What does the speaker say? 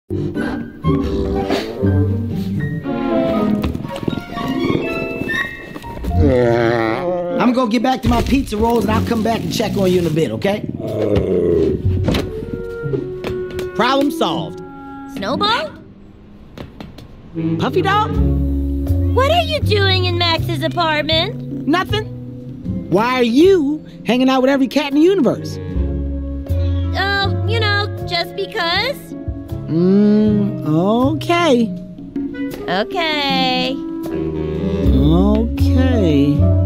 I'm gonna get back to my pizza rolls and I'll come back and check on you in a bit, okay? Problem solved. Snowball? Puffy Dog? What are you doing in Max's apartment? Nothing. Why are you hanging out with every cat in the universe? Oh, you know, just because. Okay. Okay. Okay.